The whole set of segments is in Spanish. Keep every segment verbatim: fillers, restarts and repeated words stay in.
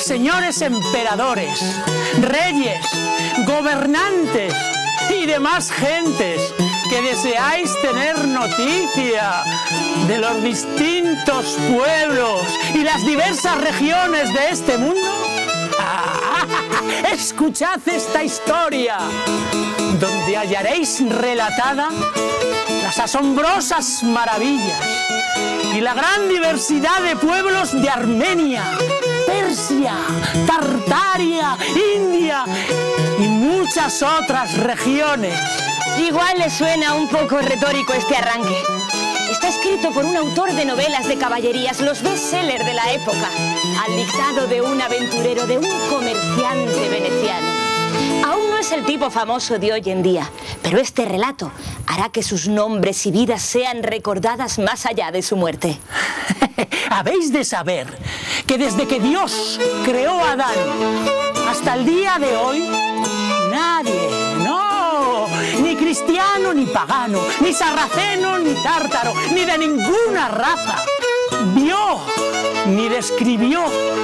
señores emperadores, reyes, gobernantes y demás gentes que deseáis tener noticia de los distintos pueblos y las diversas regiones de este mundo, escuchad esta historia, donde hallaréis relatada las asombrosas maravillas y la gran diversidad de pueblos de Armenia, Persia, Tartaria, India y muchas otras regiones. Igual le suena un poco retórico este arranque. Está escrito por un autor de novelas de caballerías, los bestsellers de la época, al dictado de un aventurero, de un comerciante veneciano. Aún no es el tipo famoso de hoy en día, pero este relato hará que sus nombres y vidas sean recordadas más allá de su muerte. Habéis de saber que desde que Dios creó a Adán hasta el día de hoy, nadie, no, ni cristiano ni pagano, ni sarraceno ni tártaro, ni de ninguna raza, vio ni describió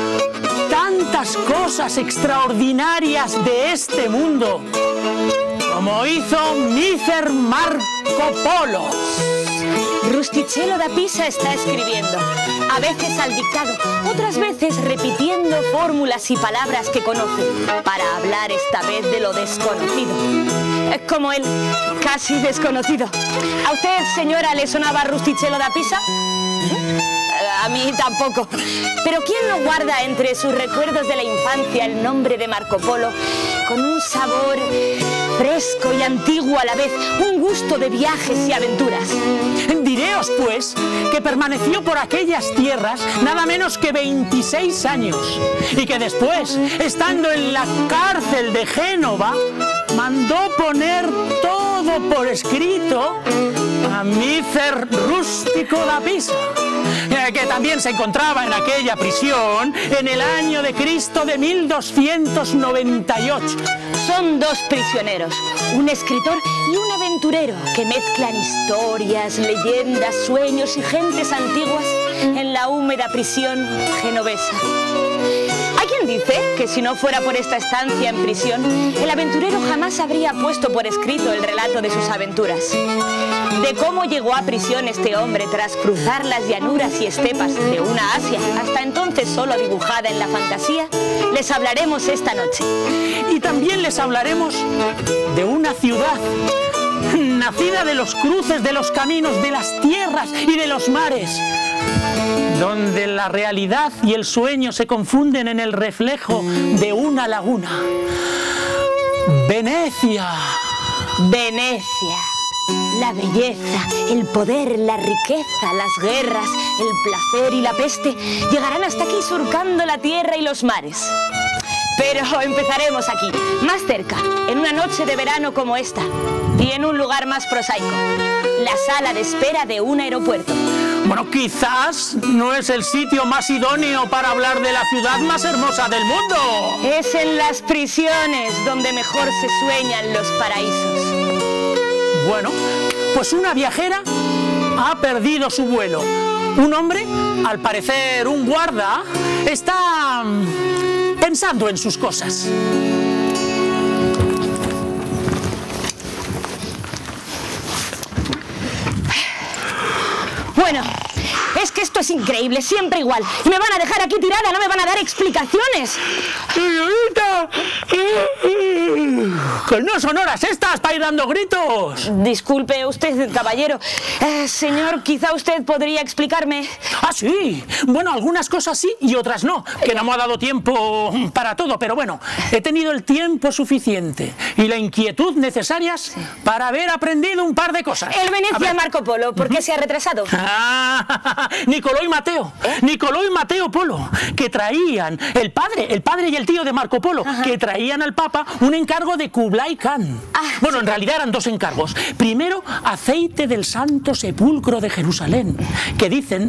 tantas cosas extraordinarias de este mundo como hizo Mícer Marco Polo. Rustichello da Pisa está escribiendo, a veces al dictado, otras veces repitiendo fórmulas y palabras que conoce, para hablar esta vez de lo desconocido. Como él, casi desconocido. ¿A usted, señora, le sonaba Rustichello da Pisa? A mí tampoco. Pero ¿quién no guarda entre sus recuerdos de la infancia el nombre de Marco Polo con un sabor fresco y antiguo a la vez, un gusto de viajes y aventuras? Diréos, pues, que permaneció por aquellas tierras nada menos que veintiséis años y que después, estando en la cárcel de Génova, mandó poner todo por escrito a Mícer Rústico da Pisa, que también se encontraba en aquella prisión en el año de Cristo de mil doscientos noventa y ocho. Son dos prisioneros, un escritor y un aventurero que mezclan historias, leyendas, sueños y gentes antiguas en la húmeda prisión genovesa. Hay quien dice que si no fuera por esta estancia en prisión, el aventurero jamás habría puesto por escrito el relato de sus aventuras. De cómo llegó a prisión este hombre tras cruzar las llanuras y estepas de una Asia, hasta entonces solo dibujada en la fantasía, les hablaremos esta noche. Y también les hablaremos de una ciudad nacida de los cruces de los caminos, de las tierras y de los mares, donde la realidad y el sueño se confunden en el reflejo de una laguna. Venecia. Venecia. La belleza, el poder, la riqueza, las guerras, el placer y la peste llegarán hasta aquí surcando la tierra y los mares. Pero empezaremos aquí, más cerca, en una noche de verano como esta, y en un lugar más prosaico, la sala de espera de un aeropuerto. Bueno, quizás no es el sitio más idóneo para hablar de la ciudad más hermosa del mundo. Es en las prisiones donde mejor se sueñan los paraísos. Bueno, pues una viajera ha perdido su vuelo. Un hombre, al parecer un guarda, está pensando en sus cosas. Bueno, es que esto es increíble, siempre igual. Y me van a dejar aquí tirada, no me van a dar explicaciones. ¡Señorita! ¡Que no son horas estas para ir dando gritos! Disculpe usted, caballero. Eh, señor, quizá usted podría explicarme. ¡Ah, sí! Bueno, algunas cosas sí y otras no, que no me ha dado tiempo para todo, pero bueno, he tenido el tiempo suficiente y la inquietud necesarias sí. para haber aprendido un par de cosas. El Venecia Marco Polo, ¿por qué uh-huh. se ha retrasado? Ah, Nicolò y Mateo, ¿Eh? Nicolò y Mateo Polo, que traían, el padre, el padre y el tío de Marco Polo, Ajá. que traían al Papa un encargo de Kublai Khan. Ah, bueno, sí. en realidad eran dos encargos. Primero, aceite del Santo Sepulcro de Jerusalén, que dicen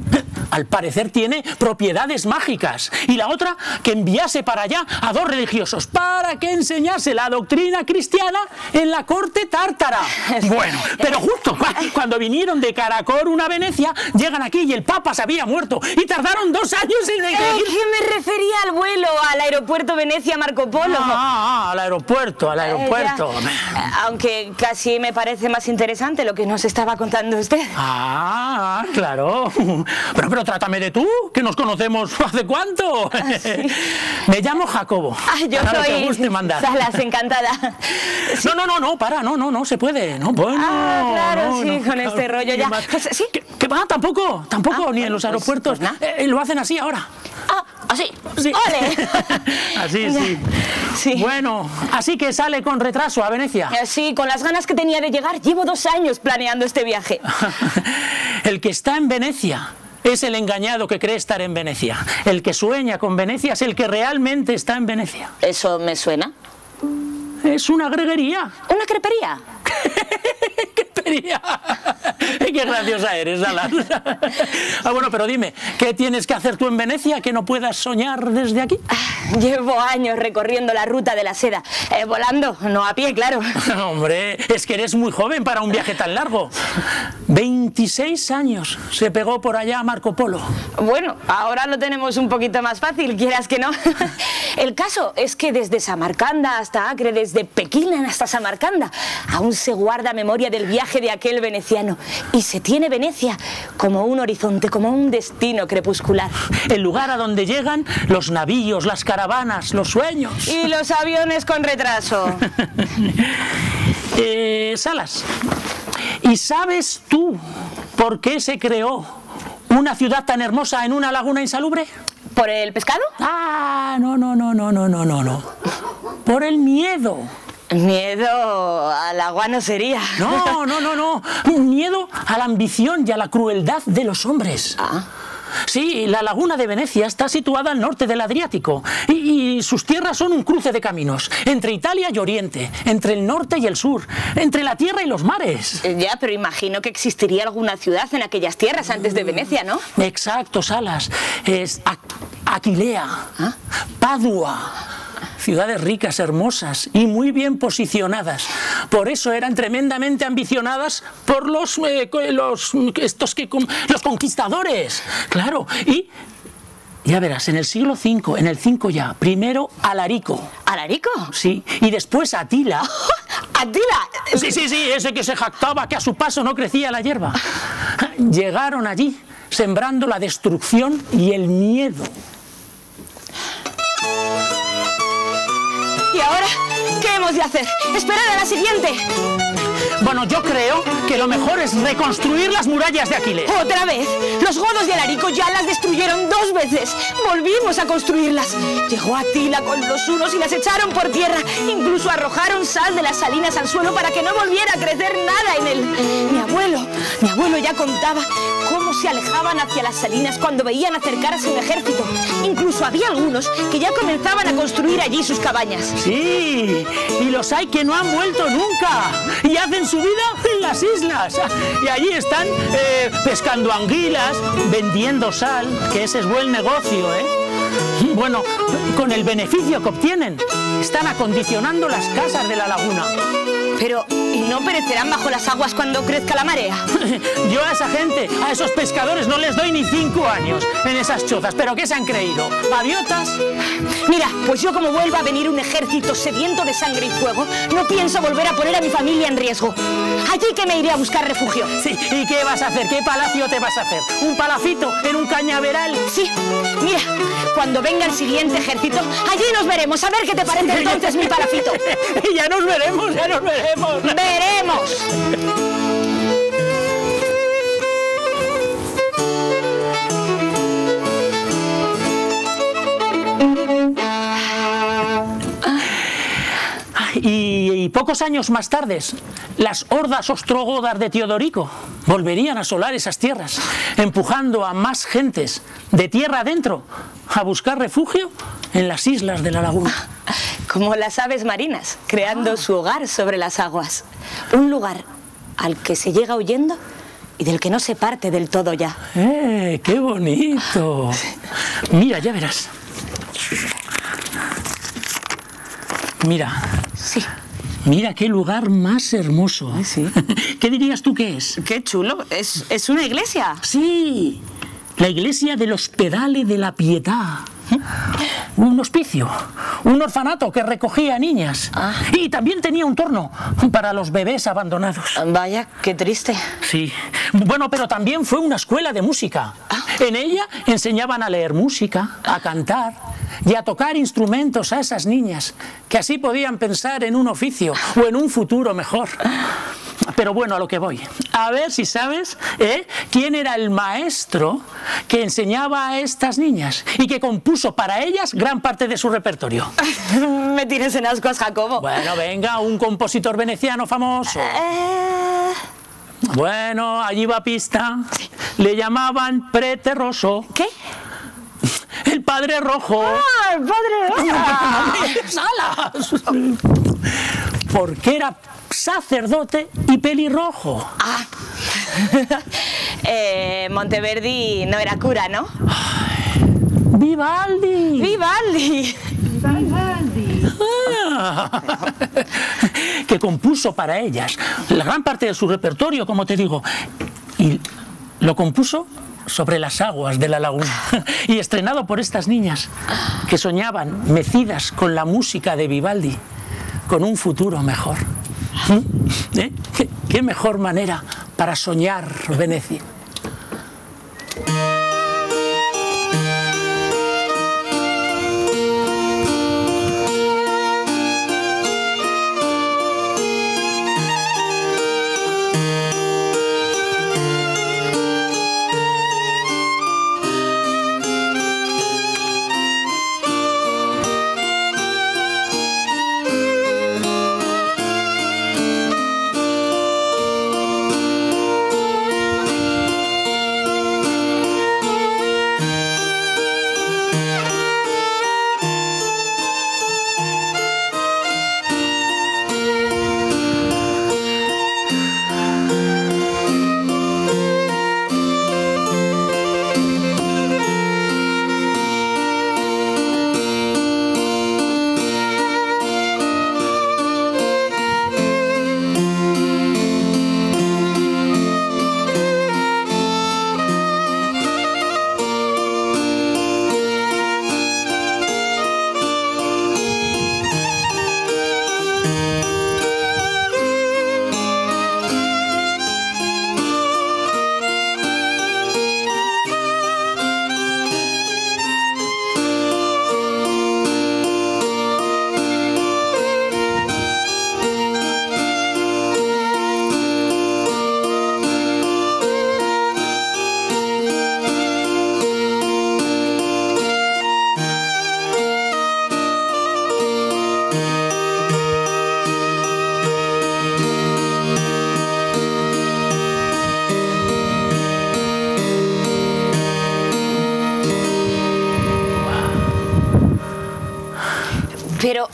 al parecer tiene propiedades mágicas. Y la otra, que enviase para allá a dos religiosos para que enseñase la doctrina cristiana en la corte tártara. Bueno, pero justo cuando vinieron de Karakorum a Venecia, llegan aquí y el Papa se había muerto y tardaron dos años en Eh, ir. que me refería al vuelo, al aeropuerto Venecia-Marco Polo. Ah, ah, al aeropuerto, al aeropuerto. Eh, ya. Aunque casi me parece más interesante lo que nos estaba contando usted. Ah, claro. Pero, pero trátame de tú, que nos conocemos ¿hace cuánto? Sí. Me llamo Jacobo. Ah, yo Para lo que soy guste mandar. Salas, encantada. No, no, no, no, para, no, no, no se puede. No, bueno, Ah, claro, no, sí, no, con claro, este rollo y ya. más. Pues, sí. ¿Qué, qué va? Tampoco, tampoco, Ah, ni bueno, en los pues- aeropuertos. pues nada. Eh, lo hacen así ahora. Ah, así. Sí. ¡Ole! Así, Ya. sí. Sí. Bueno, así que sale con retraso a Venecia. Eh, Sí, con las ganas que tenía de llegar, llevo dos años planeando este viaje. El que está en Venecia es el engañado que cree estar en Venecia. El que sueña con Venecia es el que realmente está en Venecia. ¿Eso me suena? Es una greguería. ¿Una crepería? Crepería. Qué graciosa eres, Salas. Ah, bueno, pero dime, ¿qué tienes que hacer tú en Venecia que no puedas soñar desde aquí? Llevo años recorriendo la ruta de la seda, eh, volando, no a pie, claro. Hombre, es que eres muy joven para un viaje tan largo. veintiséis años se pegó por allá a Marco Polo. Bueno, ahora lo tenemos un poquito más fácil, quieras que no. El caso es que desde Samarcanda hasta Acre, desde Pekín hasta Samarcanda, aún se guarda memoria del viaje de aquel veneciano. Y se tiene Venecia como un horizonte, como un destino crepuscular. El lugar a donde llegan los navíos, las caravanas, los sueños. Y los aviones con retraso. eh, Salas, ¿y sabes tú por qué se creó una ciudad tan hermosa en una laguna insalubre? ¿Por el pescado? Ah, no, no, no, no, no, no, no, no. Por el miedo. Miedo al agua no sería. No, no, no, no. Miedo a la ambición y a la crueldad de los hombres. Ah. Sí, la laguna de Venecia está situada al norte del Adriático y, y sus tierras son un cruce de caminos entre Italia y Oriente, entre el norte y el sur, entre la tierra y los mares. Eh, Ya, pero imagino que existiría alguna ciudad en aquellas tierras antes de Venecia, ¿no? Exacto, Salas. Es Aqu- Aquilea, Padua. Ciudades ricas, hermosas y muy bien posicionadas. Por eso eran tremendamente ambicionadas por los, eh, co- los estos que con- los conquistadores. Claro. Y ya verás, en el siglo cinco, en el cinco ya, primero Alarico. ¿Alarico? Sí, y después Atila. ¡Atila! Sí, sí, sí, ese que se jactaba que a su paso no crecía la hierba. Llegaron allí sembrando la destrucción y el miedo. ¿Y ahora qué hemos de hacer? ¡Esperar a la siguiente! Bueno, yo creo que lo mejor es reconstruir las murallas de Aquilea. ¡Otra vez! Los godos de Alarico ya las destruyeron dos veces. Volvimos a construirlas. Llegó Atila con los hunos y las echaron por tierra. Incluso arrojaron sal de las salinas al suelo para que no volviera a crecer nada en él. Mi abuelo, mi abuelo ya contaba cómo se alejaban hacia las salinas cuando veían acercarse un ejército. Incluso había algunos que ya comenzaban a construir allí sus cabañas. Sí, y los hay que no han vuelto nunca y hacen su vida en las islas. Y allí están eh, pescando anguilas, vendiendo sal, que ese es buen negocio, ¿eh? Bueno, con el beneficio que obtienen, están acondicionando las casas de la laguna. Pero, ¿y no perecerán bajo las aguas cuando crezca la marea? Yo a esa gente, a esos pescadores, no les doy ni cinco años en esas chozas. ¿Pero qué se han creído? ¿Gaviotas? Mira, pues yo como vuelva a venir un ejército sediento de sangre y fuego, no pienso volver a poner a mi familia en riesgo. Allí que me iré a buscar refugio. Sí, ¿y qué vas a hacer? ¿Qué palacio te vas a hacer? ¿Un palacito en un cañaveral? Sí, mira, cuando venga el siguiente ejército, allí nos veremos. A ver qué te parece entonces mi palacito. Ya nos veremos, ya nos veremos. ¡Veremos! Y, y pocos años más tarde, las hordas ostrogodas de Teodorico volverían a asolar esas tierras, empujando a más gentes de tierra adentro a buscar refugio en las islas de la laguna. Como las aves marinas, creando su hogar sobre las aguas. Un lugar al que se llega huyendo y del que no se parte del todo ya. ¡Eh, qué bonito! Mira, ya verás. Mira. Sí. Mira qué lugar más hermoso. Ay, sí. ¿Qué dirías tú que es? ¡Qué chulo! ¿Es, es una iglesia? Sí, la iglesia del Hospedale de la Pietà. Un hospicio, un orfanato que recogía niñas. Ah. Y también tenía un torno para los bebés abandonados. Vaya, qué triste. Sí, bueno, pero también fue una escuela de música. Ah. En ella enseñaban a leer música, a cantar y a tocar instrumentos a esas niñas, que así podían pensar en un oficio o en un futuro mejor. Pero bueno, a lo que voy. A ver si sabes, ¿eh?, quién era el maestro que enseñaba a estas niñas y que compuso para ellas gran parte de su repertorio. Me tienes en ascuas, Jacobo. Bueno, venga, un compositor veneciano famoso. Eh... Bueno, allí va pista. Le llamaban Prete Rosso. ¿Qué? El Padre Rojo. ¡Ah, el Padre ¡Salas! Porque era sacerdote y pelirrojo. Ah. eh, Monteverdi no era cura, ¿no? ¡Vivaldi! ¡Vivaldi! Ah, que compuso para ellas la gran parte de su repertorio, como te digo, y lo compuso sobre las aguas de la laguna y estrenado por estas niñas que soñaban, mecidas con la música de Vivaldi, con un futuro mejor. ¿Eh? ¿Qué, qué mejor manera para soñar Venecia? Pero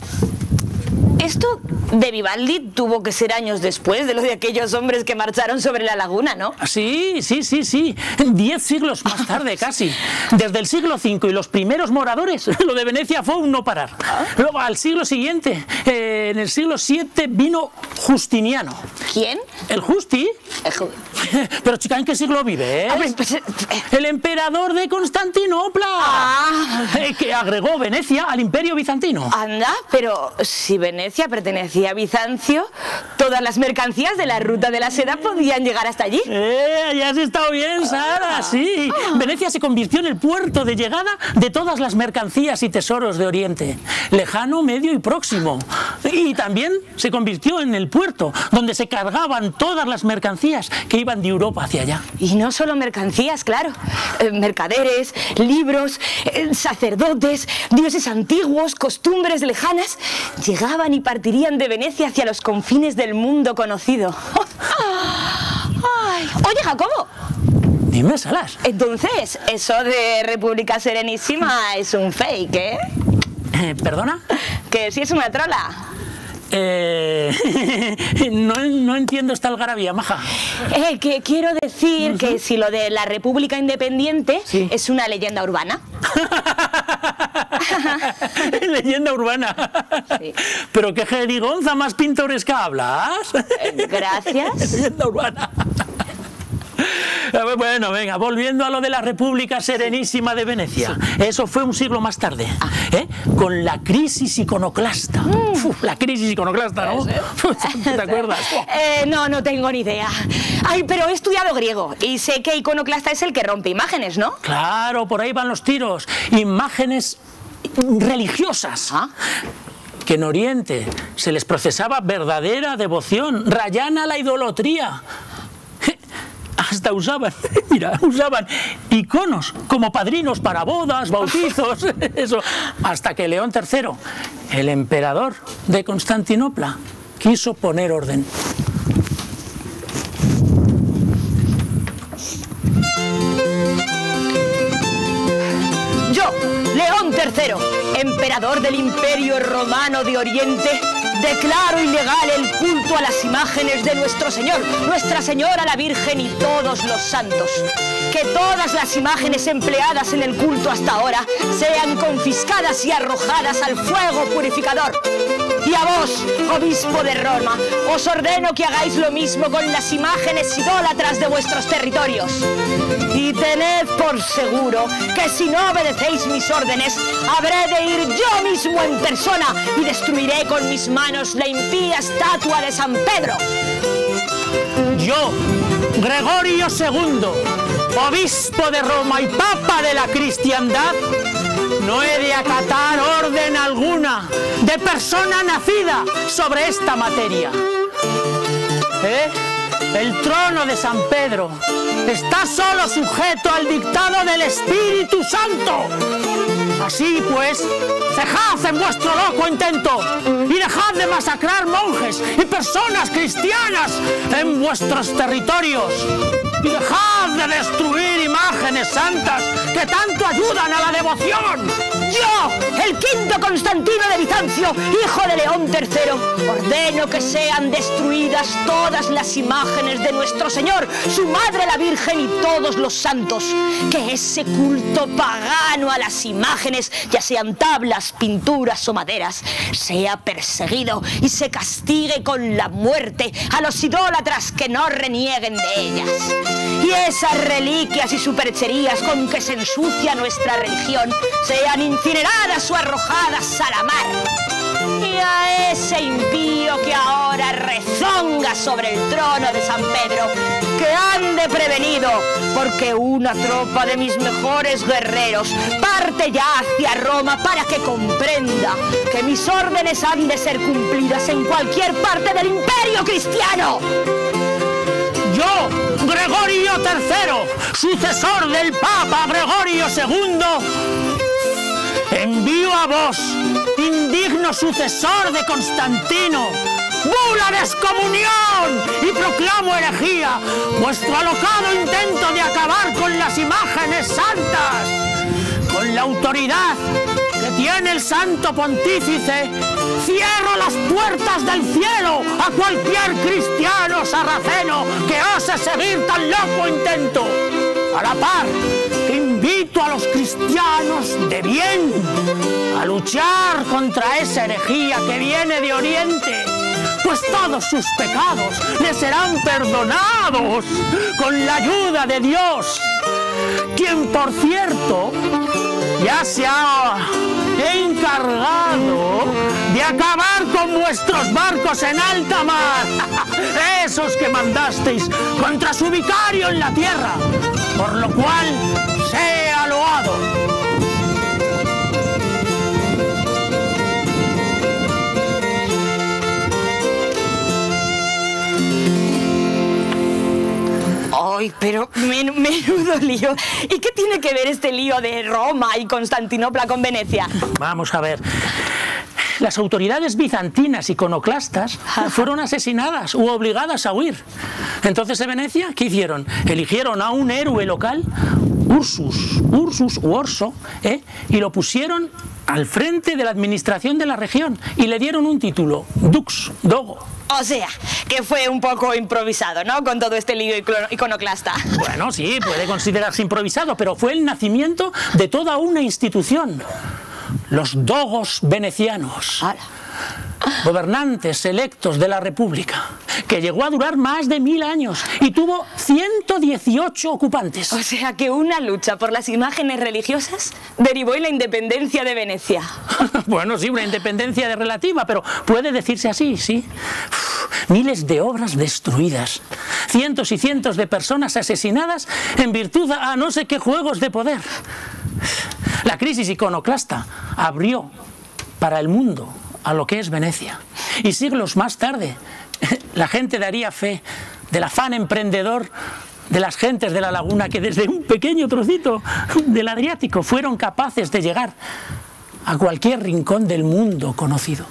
esto de Vivaldi tuvo que ser años después de lo de aquellos hombres que marcharon sobre la laguna, ¿no? Sí, sí, sí, sí. Diez siglos más tarde, casi. Desde el siglo cinco y los primeros moradores, lo de Venecia fue un no parar. Luego, al siglo siguiente, eh, en el siglo siete, vino Justiniano. ¿Quién? ¿El Justi? Pero chica, ¿en qué siglo vive? Eh? Ah, pues, pues, eh, el emperador de Constantinopla, Ah. eh, que agregó Venecia al Imperio Bizantino. Anda, pero si Venecia pertenecía a Bizancio, todas las mercancías de la ruta de la seda podían llegar hasta allí. Eh, ya has estado bien, Sara, sí. Venecia se convirtió en el puerto de llegada de todas las mercancías y tesoros de Oriente, lejano, medio y próximo. Y también se convirtió en el puerto donde se cargaban todas las mercancías que iban de Europa hacia allá. Y no solo mercancías, claro. Eh, mercaderes, libros, eh, sacerdotes, dioses antiguos, costumbres lejanas, llegaban y partirían de Venecia hacia los confines del mundo conocido. Ay. Oye, Jacobo. Dime, Salas. Entonces, eso de República Serenísima es un fake, ¿eh? Eh, ¿Perdona? Que si es una trola. Eh, no, no entiendo esta algarabía, maja. Eh, que quiero decir uh-huh. que si lo de la República Independiente sí. es una leyenda urbana. Leyenda urbana. Sí. Pero qué jerigonza más pintoresca hablas. Eh, gracias. Leyenda urbana. Bueno, venga, volviendo a lo de la República Serenísima de Venecia. Sí. Eso fue un siglo más tarde, ah. ¿eh? Con la crisis iconoclasta. Mm. Uf, la crisis iconoclasta, ¿no? ¿Te acuerdas? Eh, no, no tengo ni idea. Ay, pero he estudiado griego y sé que iconoclasta es el que rompe imágenes, ¿no? Claro, por ahí van los tiros. Imágenes religiosas. ¿Ah? Que en Oriente se les procesaba verdadera devoción, rayana la idolatría. Hasta usaban, mira, usaban iconos como padrinos para bodas, bautizos, eso, hasta que León tercero, el emperador de Constantinopla, quiso poner orden. Yo, León tercero, emperador del Imperio Romano de Oriente, declaro ilegal el culto a las imágenes de nuestro Señor, Nuestra Señora la Virgen y todos los santos. Que todas las imágenes empleadas en el culto hasta ahora sean confiscadas y arrojadas al fuego purificador. Y a vos, obispo de Roma, os ordeno que hagáis lo mismo con las imágenes idólatras de vuestros territorios. Y tened por seguro que si no obedecéis mis órdenes, habré de ir yo mismo en persona y destruiré con mis manos la impía estatua de San Pedro. Yo, Gregorio segundo, obispo de Roma y papa de la cristiandad, no he de acatar orden alguna de persona nacida sobre esta materia. ¿Eh? El trono de San Pedro está solo sujeto al dictado del Espíritu Santo. Así pues, cejad en vuestro loco intento y dejad de masacrar monjes y personas cristianas en vuestros territorios. Y dejad de destruir imágenes santas que tanto ayudan a la devoción. Yo, el quinto Constantino de Bizancio, hijo de León tercero, ordeno que sean destruidas todas las imágenes de nuestro Señor, su Madre la Virgen y todos los santos. Que ese culto pagano a las imágenes, ya sean tablas, pinturas o maderas, sea perseguido y se castigue con la muerte a los idólatras que no renieguen de ellas. Y esas reliquias y supercherías con que se ensucia nuestra religión sean incineradas o arrojadas a la mar. Y a ese impío que ahora rezonga sobre el trono de San Pedro, que ande prevenido, porque una tropa de mis mejores guerreros parte ya hacia Roma para que comprenda que mis órdenes han de ser cumplidas en cualquier parte del imperio cristiano. Yo, Gregorio tercero, sucesor del Papa Gregorio segundo, envío a vos, indigno sucesor de Constantino, bula de excomunión y proclamo herejía vuestro alocado intento de acabar con las imágenes santas. Con la autoridad que tiene el Santo Pontífice, cierro las puertas del cielo a cualquier cristiano sarraceno que ose seguir tan loco intento. A la par que invito a los cristianos de bien a luchar contra esa herejía que viene de Oriente, pues todos sus pecados les serán perdonados con la ayuda de Dios, quien por cierto ya se ha encargado de acabar con vuestros barcos en alta mar, esos que mandasteis contra su vicario en la tierra, por lo cual sea loado. Ay, pero men menudo lío. ¿Y qué tiene que ver este lío de Roma y Constantinopla con Venecia? Vamos a ver. Las autoridades bizantinas iconoclastas fueron asesinadas u obligadas a huir. Entonces, en Venecia, ¿qué hicieron? Eligieron a un héroe local, Ursus, Ursus u Orso, ¿eh? y lo pusieron al frente de la administración de la región y le dieron un título, Dux, Dogo. O sea, que fue un poco improvisado, ¿no? Con todo este lío iconoclasta. Bueno, sí, puede considerarse improvisado, pero fue el nacimiento de toda una institución. Los dogos venecianos. ¡Hala! Gobernantes electos de la República, que llegó a durar más de mil años y tuvo ciento dieciocho ocupantes. O sea que una lucha por las imágenes religiosas derivó en la independencia de Venecia. Bueno, sí, una independencia relativa, pero puede decirse así, sí. Uf, miles de obras destruidas, cientos y cientos de personas asesinadas en virtud a no sé qué juegos de poder. La crisis iconoclasta abrió para el mundo a lo que es Venecia. Y siglos más tarde, la gente daría fe del afán emprendedor de las gentes de la laguna que desde un pequeño trocito del Adriático fueron capaces de llegar a cualquier rincón del mundo conocido.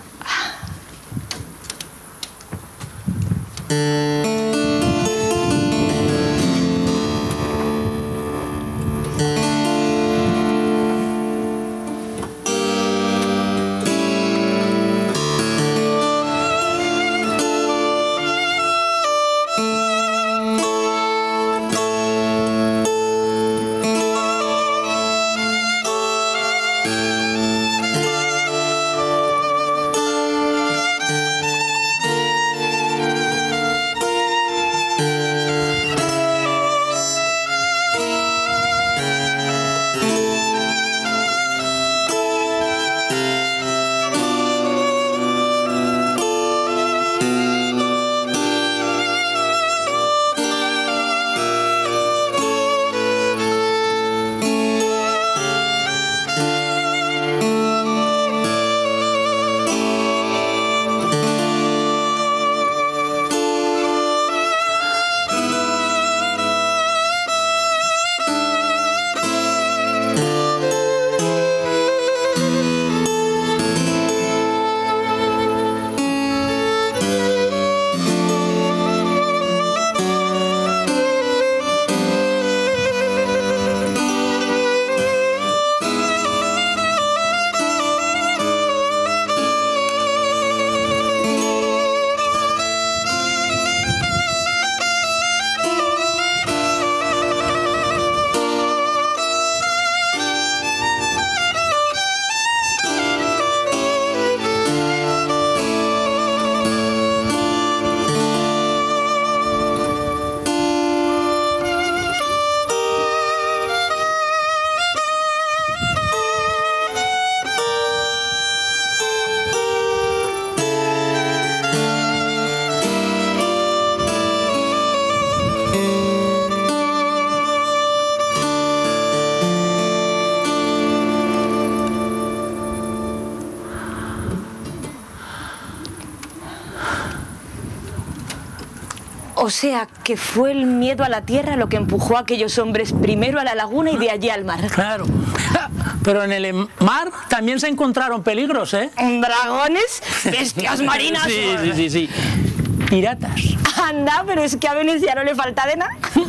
O sea, que fue el miedo a la tierra lo que empujó a aquellos hombres primero a la laguna y de allí al mar. Claro. Pero en el mar también se encontraron peligros, ¿eh? ¿Dragones? ¿Bestias marinas? Sí, sí, sí, sí. Piratas. Anda, pero es que a Venecia no le falta de nada.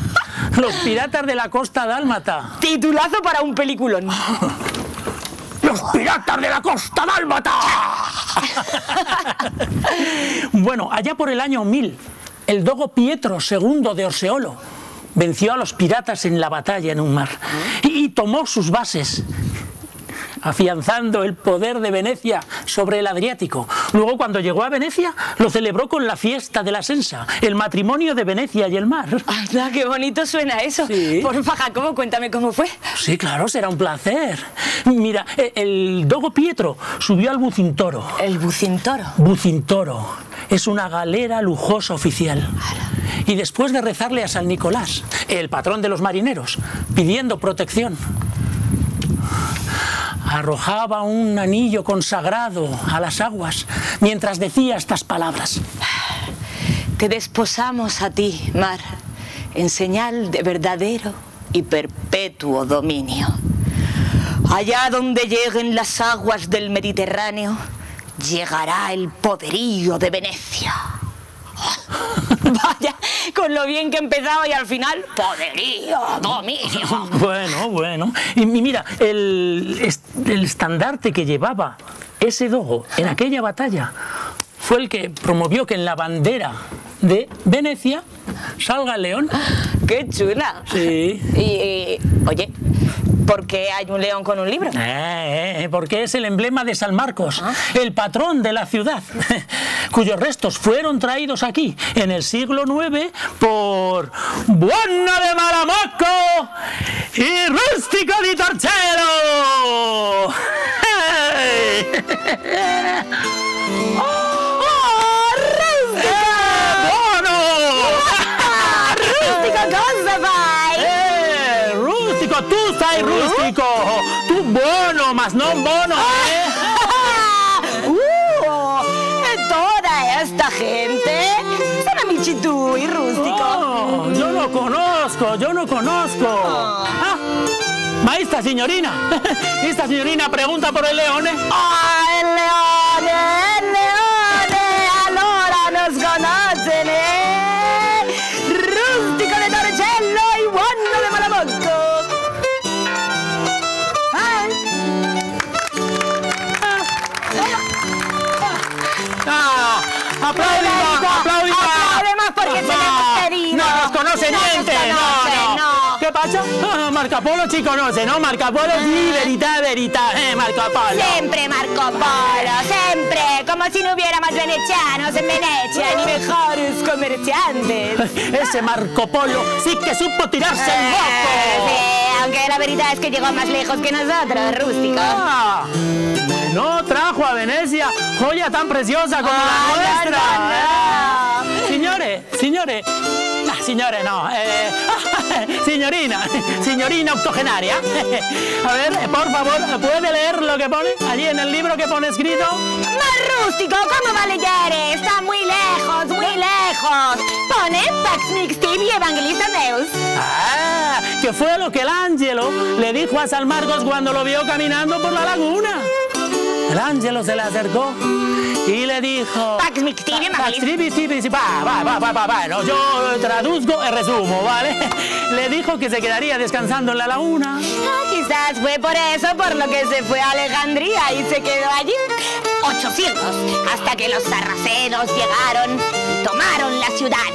Los piratas de la costa dálmata. Titulazo para un peliculón. ¡Los piratas de la costa dálmata! Bueno, allá por el año mil, el dogo Pietro segundo de Orseolo venció a los piratas en la batalla en un mar y tomó sus bases, afianzando el poder de Venecia sobre el Adriático. Luego, cuando llegó a Venecia, lo celebró con la fiesta de la Sensa, el matrimonio de Venecia y el mar. ¡Anda, qué bonito suena eso! Sí. Porfa, Jacobo, cuéntame cómo fue. Sí, claro, será un placer. Mira, el dogo Pietro subió al Bucintoro. ¿El Bucintoro? Bucintoro es una galera lujosa oficial. Y después de rezarle a San Nicolás, el patrón de los marineros, pidiendo protección, arrojaba un anillo consagrado a las aguas mientras decía estas palabras: te desposamos a ti, mar, en señal de verdadero y perpetuo dominio. Allá donde lleguen las aguas del Mediterráneo, llegará el poderío de Venecia. Vaya, con lo bien que he empezado y al final, poderío, dominio. Bueno, bueno. Y mira, el, el estandarte que llevaba ese dogo en aquella batalla fue el que promovió que en la bandera de Venecia salga el león. ¡Qué chula! Sí. Y, y, oye, ¿por qué hay un león con un libro? Eh, eh, porque es el emblema de San Marcos, ¿Ah? el patrón de la ciudad, cuyos restos fueron traídos aquí en el siglo nueve por Buono de Malamocco y Rústico di Torcello. ¡Hey! ¡Oh, rústico! Cosa fai? Eh, rústico, tu sei rústico, tu buono, mas non bono, eh? uh, toda esta gente son amici tuoi, rústico. Oh, yo no conozco, yo no conozco. Oh. Ah, ma esta signorina, esta signorina pregunta por el leone. Ah, el leone, el leone, allora nos conocen, eh? Rústico de Torcello y Buono de Malamocco. Ah. Ah, aplaudi más, aplaudi más. Aplaude más porque se le hemos pedido. No nos conoce No nos niente, conoce, no, no. no. ¿Qué pasa? Ah, Marco Polo ci conoce, ¿no? Marco Polo sí, verità, verità, eh, Marco Polo. Siempre Marco Polo, siempre, como si no hubiera más venecianos en Venecia, ni mejores comerciantes. Ese Marco Polo sí que supo tirarse el Eh, moco. sí, aunque la verdad es que llegó más lejos que nosotros, rústico. Ah, no trajo a Venecia joya tan preciosa como Ah, la nuestra. no, no, no. Eh. Signore, signore, ah, signore no, eh, signorina, signorina octogenaria. A ver, por favor, ¿puede leer lo que pone allí en el libro que pone escrito? Más rústico, ¿cómo va a leer? Está muy lejos, muy lejos. Pone Pax Mixtiv y Evangelista Deus. Ah, que fue lo que el ángelo le dijo a San Marcos cuando lo vio caminando por la laguna. El ángelo se le acercó y le dijo... Pax Mixtiv y Evangelista. Va, va, va, va, va, va, no, yo traduzco y resumo, ¿vale? Le dijo que se quedaría descansando en la laguna. Ah, quizás fue por eso por lo que se fue a Alejandría y se quedó allí ocho siglos, hasta que los sarracenos llegaron y tomaron la ciudad.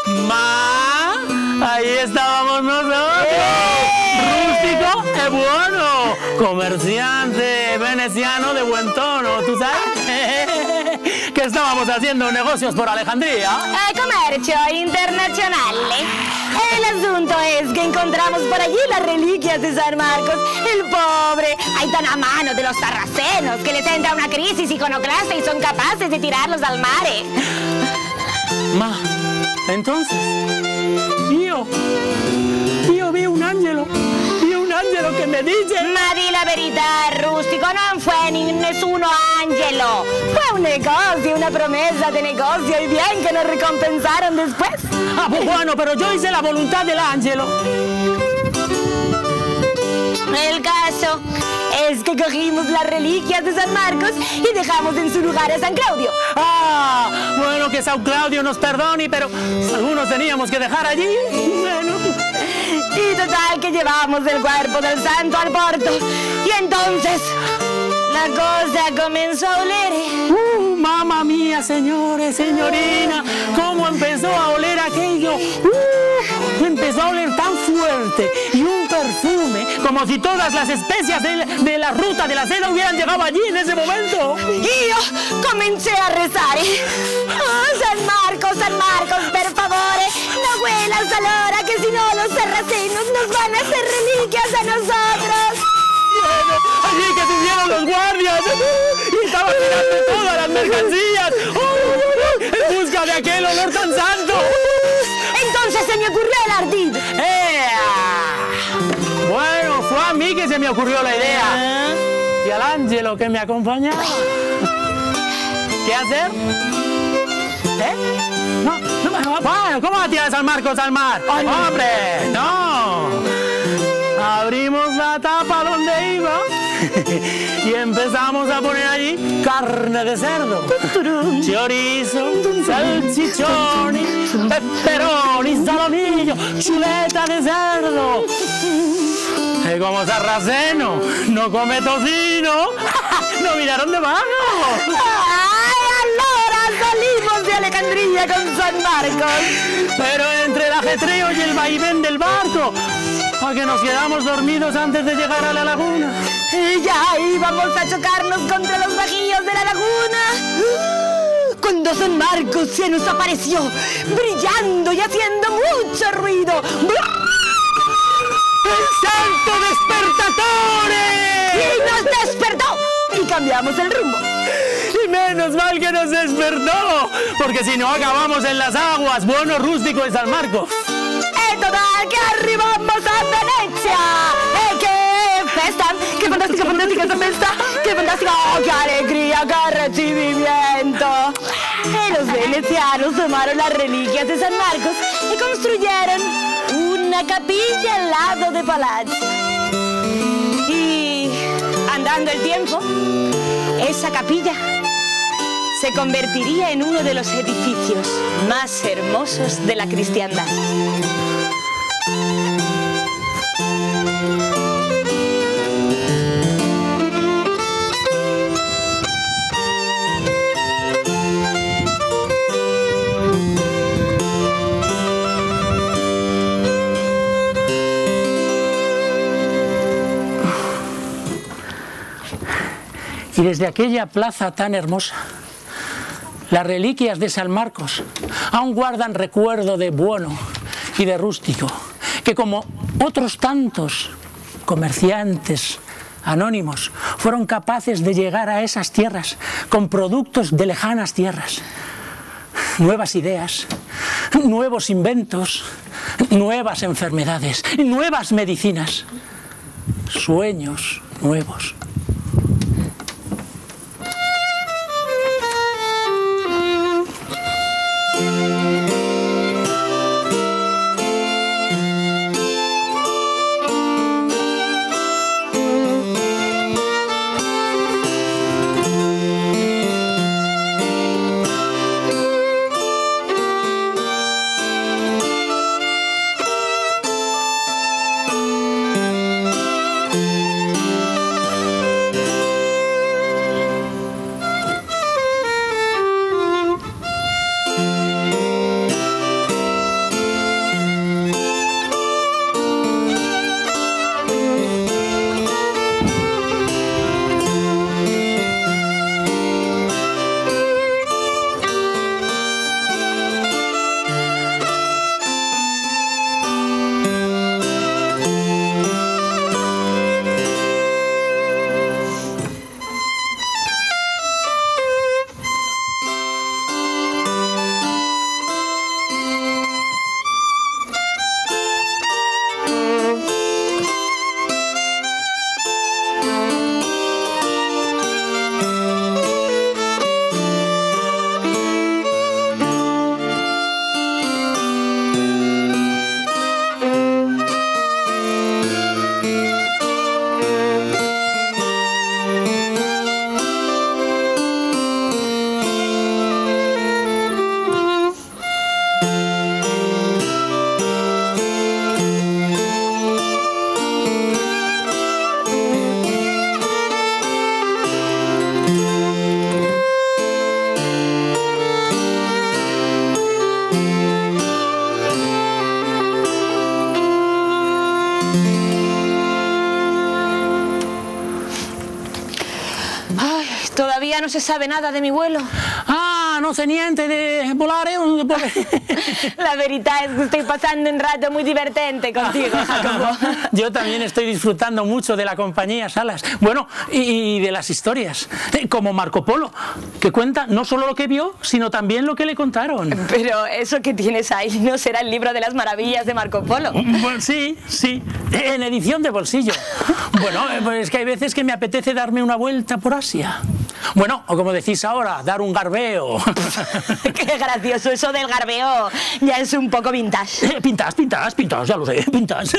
Ma, ahí estábamos nosotros. Rústico y bueno, comerciante veneciano de buen tono, ¿tú sabes? Que estábamos haciendo negocios por Alejandría. Eh, comercio internazionale. El asunto es que encontramos por allí las reliquias de San Marcos. El pobre, ahí tan a mano de los sarracenos que les entra una crisis iconoclasta y son capaces de tirarlos al mare. Ma, entonces, io, io vi un angelo, vi un angelo che mi dice... Ma di la verità, rústico, non fue ni nessuno angelo. Fue un negocio, una promesa de negocio y bien que nos recompensaron después. Ah, pues bueno, pero yo hice la voluntad del ángelo. El caso es que cogimos las reliquias de San Marcos y dejamos en su lugar a San Claudio. Ah, bueno, que San Claudio nos perdone, pero algunos teníamos que dejar allí. Bueno. Y total que llevamos el cuerpo del santo al porto. Y entonces la cosa comenzó a oler. Uh, mamma mía, señores, señorina, cómo empezó a oler aquello. Uh, empezó a oler tan fuerte y un perfume, como si todas las especias de, de la ruta de la seda hubieran llegado allí en ese momento. Y yo comencé a rezar. Oh, San Marcos, San Marcos, per favore, no huelas a la hora, que si no los sarracenos nos van a hacer reliquias a nosotros. Bueno, allí que se hicieron los guardias y estaban tirando todas las mercancías uh, en busca de aquel olor tan santo. Entonces se me ocurrió el ardid. ¡Ea! Bueno, fue a mí que se me ocurrió la idea. Y al ángelo que me acompañaba. ¿Qué hacer? ¿Eh? No, no, bueno, ¿cómo va a tirar San Marcos al mar? Ay, no. ¡Hombre! ¡No! Abrimos la tapa donde iba Y empezamos a poner allí carne de cerdo, chorizo, salchichoni, pepperoni, salomillo, chuleta de cerdo. Y como Sarraceno no come tocino, nos miraron de mano. Salimos de Alejandría con San Marcos. Pero entre el ajetreo y el vaivén del barco, a que nos quedamos dormidos antes de llegar a la laguna. Y ya íbamos a chocarnos contra los bajillos de la laguna, cuando San Marcos se nos apareció, brillando y haciendo mucho ruido. ¡El santo despertatore! Y nos despertó y cambiamos el rumbo. Y menos mal que nos despertó, porque si no acabamos en las aguas, bueno rústico de San Marcos. ¡E total, que arribamos a Venecia! ¡E qué festa! ¡Qué fantástica, fantástica esta festa! ¡Qué fantástica! ¡Oh, qué alegría, qué recibimiento! Y los venecianos tomaron las reliquias de San Marcos y construyeron una capilla al lado de Palacio. Y andando el tiempo, esa capilla se convertiría en uno de los edificios más hermosos de la cristiandad. Y desde aquella plaza tan hermosa, las reliquias de San Marcos aún guardan recuerdo de Buono y de Rústico, que como otros tantos comerciantes anónimos fueron capaces de llegar a esas tierras con productos de lejanas tierras, nuevas ideas, nuevos inventos, nuevas enfermedades, nuevas medicinas, sueños nuevos. Todavía no se sabe nada de mi vuelo. Ah, no sé niente de volare. La verdad es que estoy pasando un rato muy divertente contigo, Jacobo. Yo también estoy disfrutando mucho de la compañía, Salas. Bueno, y, y de las historias, como Marco Polo, que cuenta no solo lo que vio, sino también lo que le contaron. Pero eso que tienes ahí no será el libro de las maravillas de Marco Polo. Bueno, sí, sí, en edición de bolsillo. Bueno, pues es que hay veces que me apetece darme una vuelta por Asia. Bueno, o como decís ahora, dar un garbeo. Qué gracioso, eso del garbeo ya es un poco vintage. Eh, pintas, pintas, pintas, ya lo sé, pintas.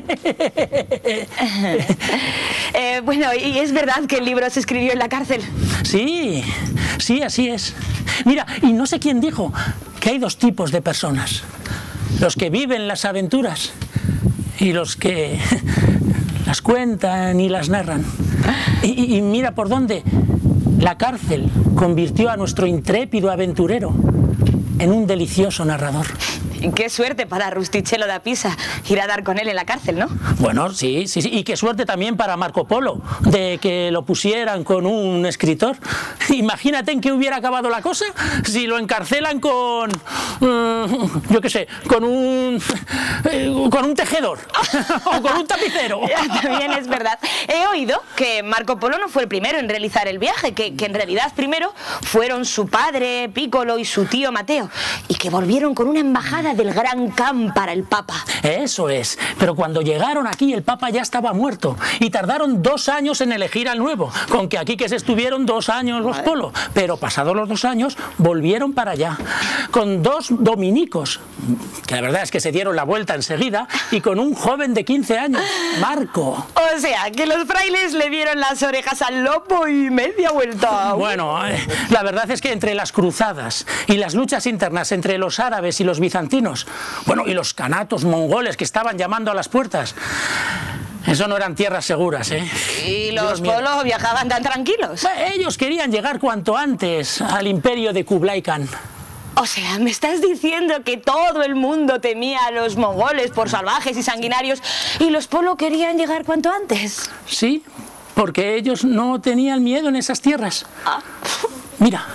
eh, bueno, ¿y es verdad que el libro se escribió en la cárcel? Sí, sí, así es. Mira, y no sé quién dijo que hay dos tipos de personas. Los que viven las aventuras y los que las cuentan y las narran. Y, y mira por dónde la cárcel convirtió a nuestro intrépido aventurero en un delicioso narrador. Qué suerte para Rustichello da Pisa ir a dar con él en la cárcel, ¿no? Bueno, sí, sí, sí, y qué suerte también para Marco Polo de que lo pusieran con un escritor. Imagínate en qué hubiera acabado la cosa si lo encarcelan con, uh, yo qué sé, con un, uh, con un tejedor o con un tapicero. También es verdad. He oído que Marco Polo no fue el primero en realizar el viaje, que, que en realidad primero fueron su padre Piccolo y su tío Mateo, y que volvieron con una embajada del Gran Khan para el Papa. Eso es, pero cuando llegaron aquí el Papa ya estaba muerto y tardaron dos años en elegir al nuevo, con que aquí que se estuvieron dos años los Polo, pero pasados los dos años volvieron para allá, con dos dominicos, que la verdad es que se dieron la vuelta enseguida, y con un joven de quince años, Marco. O sea, que los frailes le dieron las orejas al lobo y media vuelta. Bueno, eh, la verdad es que entre las cruzadas y las luchas internas entre los árabes y los bizantinos, bueno, y los canatos mongoles que estaban llamando a las puertas, eso no eran tierras seguras, ¿eh? ¿Y los Polo viajaban tan tranquilos? Ellos querían llegar cuanto antes al imperio de Kublai Khan. O sea, ¿me estás diciendo que todo el mundo temía a los mongoles por salvajes y sanguinarios y los Polo querían llegar cuanto antes? Sí, porque ellos no tenían miedo en esas tierras. Ah. Mira,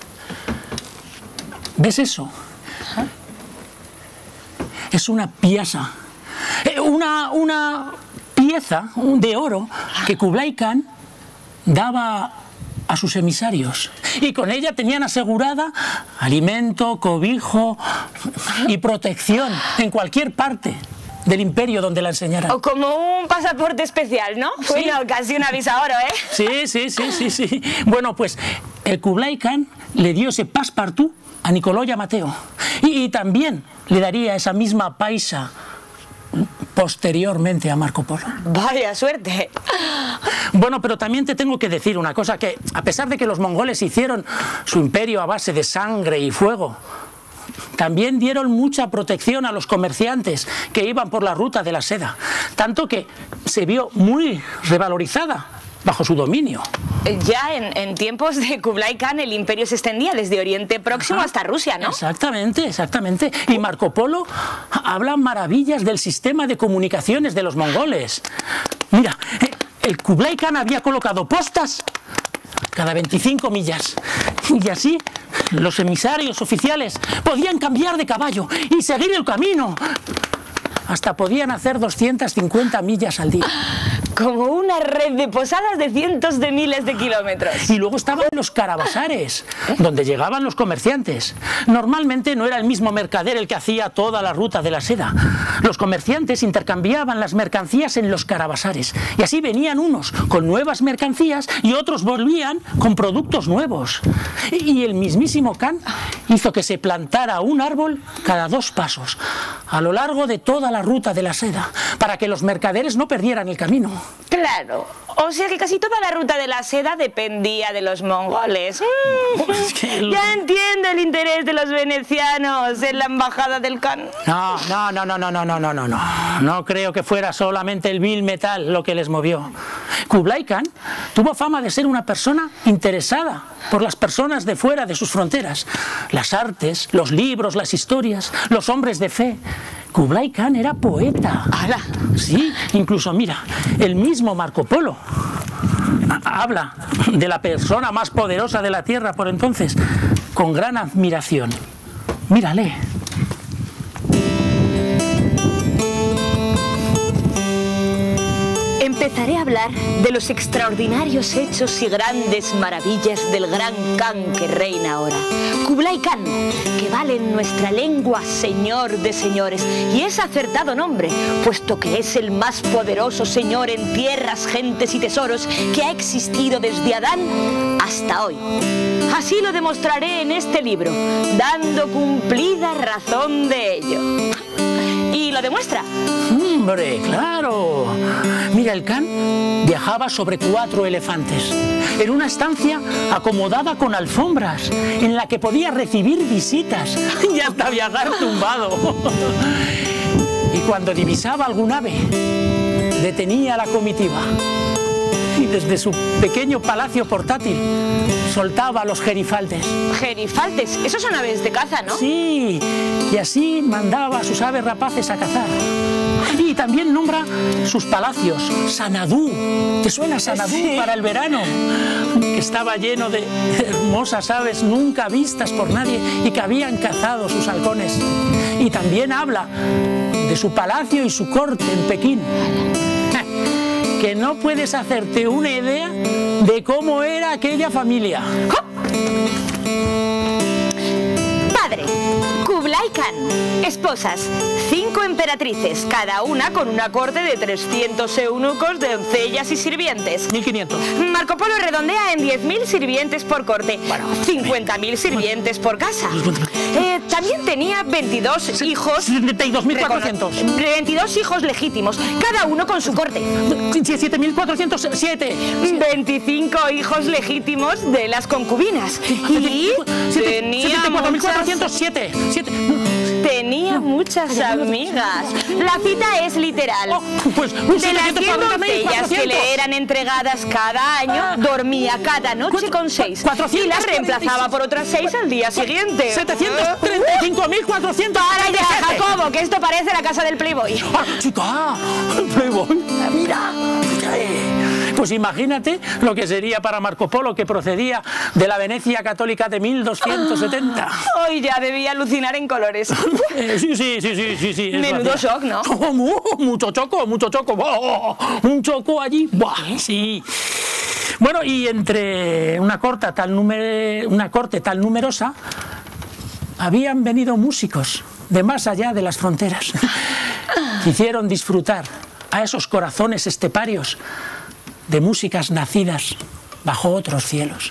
¿ves eso? Es una pieza, una, una pieza de oro que Kublai Khan daba a sus emisarios, y con ella tenían asegurada alimento, cobijo y protección en cualquier parte del imperio donde la enseñaran. O como un pasaporte especial, ¿no? Sí. Bueno, casi un avisador, ¿eh? Sí, sí, sí, sí, sí. Bueno, pues el Kublai Khan le dio ese passepartout a Nicolò y a Mateo, y, y también le daría esa misma paisa posteriormente a Marco Polo. Vaya suerte. Bueno, pero también te tengo que decir una cosa, que a pesar de que los mongoles hicieron su imperio a base de sangre y fuego, también dieron mucha protección a los comerciantes que iban por la ruta de la seda, tanto que se vio muy revalorizada bajo su dominio. Ya en, en tiempos de Kublai Khan el imperio se extendía desde Oriente Próximo Ajá. hasta Rusia, ¿no? Exactamente, exactamente. Y Marco Polo habla maravillas del sistema de comunicaciones de los mongoles. Mira, el Kublai Khan había colocado postas cada veinticinco millas. Y así los emisarios oficiales podían cambiar de caballo y seguir el camino. Hasta podían hacer doscientas cincuenta millas al día. Como una red de posadas de cientos de miles de kilómetros. Y luego estaban los carabasares, donde llegaban los comerciantes. Normalmente no era el mismo mercader el que hacía toda la ruta de la seda. Los comerciantes intercambiaban las mercancías en los carabasares. Y así venían unos con nuevas mercancías y otros volvían con productos nuevos. Y el mismísimo Khan hizo que se plantara un árbol cada dos pasos, a lo largo de toda la ruta de la seda, para que los mercaderes no perdieran el camino. Claro, o sea que casi toda la ruta de la seda dependía de los mongoles. Mm, es que el... Ya entiendo el interés de los venecianos en la embajada del Khan. No, no, no, no, no, no, no, no, no, no. No creo que fuera solamente el vil metal lo que les movió. Kublai Khan tuvo fama de ser una persona interesada por las personas de fuera de sus fronteras. Las artes, los libros, las historias, los hombres de fe. Kublai Khan era poeta. ¡Hala! Sí, incluso mira, el mismo Marco Polo habla de la persona más poderosa de la tierra por entonces, con gran admiración. Mírale. Empezaré a hablar de los extraordinarios hechos y grandes maravillas del gran Khan que reina ahora, Kublai Khan, que vale en nuestra lengua señor de señores, y es acertado nombre, puesto que es el más poderoso señor en tierras, gentes y tesoros que ha existido desde Adán hasta hoy. Así lo demostraré en este libro, dando cumplida razón de ello. Y lo demuestra. Hombre, claro. Mira, el Khan viajaba sobre cuatro elefantes, en una estancia acomodada con alfombras, en la que podía recibir visitas y hasta viajar tumbado. Y cuando divisaba algún ave, detenía la comitiva. Y desde su pequeño palacio portátil soltaba a los gerifaltes. Gerifaltes, esos son aves de caza, ¿no? Sí, y así mandaba a sus aves rapaces a cazar. Y también nombra sus palacios, Sanadú. ¿Te suena Sanadú? Sí. Para el verano? Que estaba lleno de hermosas aves nunca vistas por nadie y que habían cazado sus halcones. Y también habla de su palacio y su corte en Pekín. Que no puedes hacerte una idea de cómo era aquella familia. Padre, Kublai Khan. Esposas, cinco emperatrices, cada una con una corte de trescientos eunucos, doncellas y sirvientes. mil quinientos. Marco Polo redondea en diez mil sirvientes por corte, bueno, cincuenta mil sirvientes por casa. Eh, también tenía veintidós hijos... setenta y dos mil cuatrocientos. veintidós hijos legítimos, cada uno con su corte. siete mil cuatrocientos siete. veinticinco hijos legítimos de las concubinas. Y tenía setenta y cuatro mil cuatrocientos siete. Tenía muchas amigas. La cita es literal. Oh, pues, de las cien doncellas que le eran entregadas cada año, ah, dormía cada noche con seis. Y las reemplazaba por otras seis al día siguiente. setecientos treinta y cinco mil cuatrocientos. ¡Para ya, Jacobo! Que esto parece la casa del Playboy. Ah, chica, el Playboy. Mira. Pues imagínate lo que sería para Marco Polo, que procedía de la Venecia católica de mil doscientos setenta. Hoy ya debía alucinar en colores. Eh, sí, sí, sí, sí, sí, sí. Menudo shock, ¿no? Oh, mucho choco, mucho choco. Oh, un choco allí. Buah, sí. Bueno, y entre una corte tan, numer... una corte tan numerosa, habían venido músicos de más allá de las fronteras. Hicieron disfrutar a esos corazones esteparios de músicas nacidas bajo otros cielos.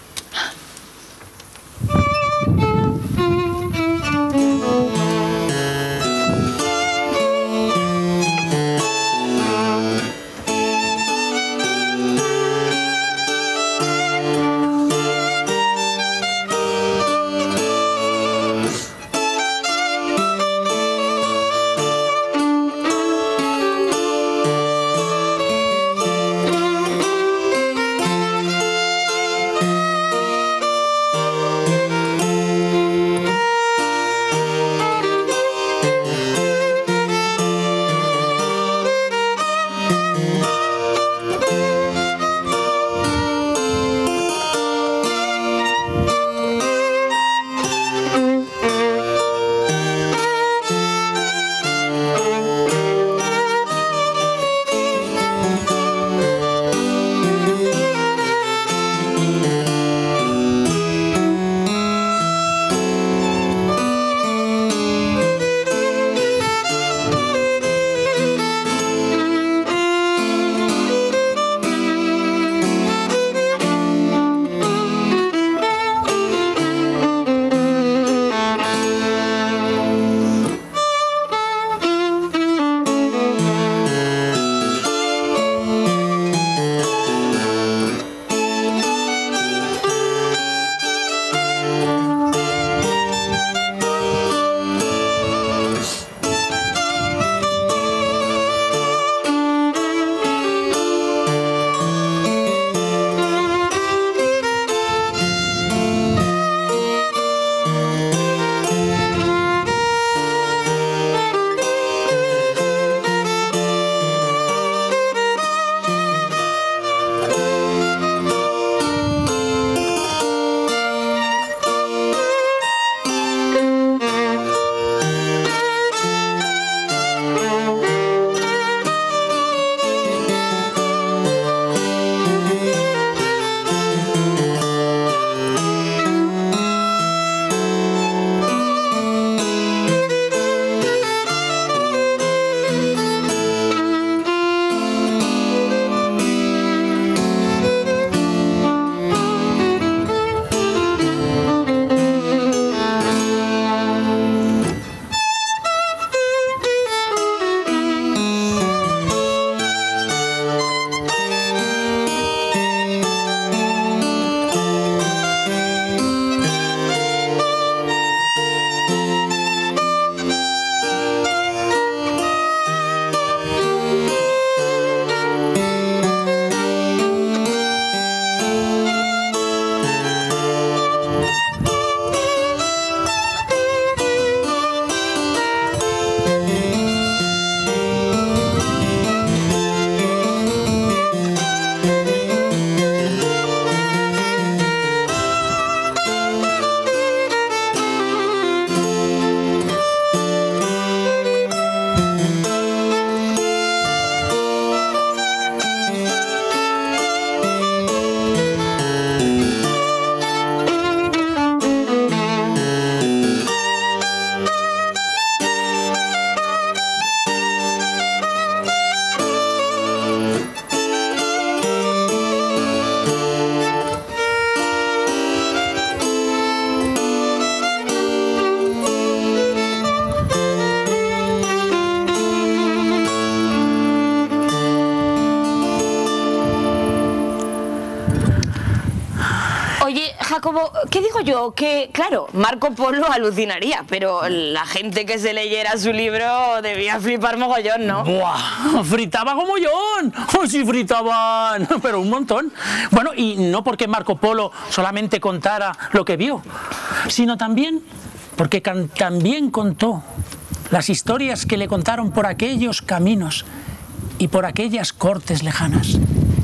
Jacobo, ¿qué digo yo? Que, claro, Marco Polo alucinaría, pero la gente que se leyera su libro debía flipar mogollón, ¿no? ¡Buah! ¡Fritaba como yo! ¡Oh, sí fritaban! Pero un montón. Bueno, y no porque Marco Polo solamente contara lo que vio, sino también porque también contó las historias que le contaron por aquellos caminos y por aquellas cortes lejanas.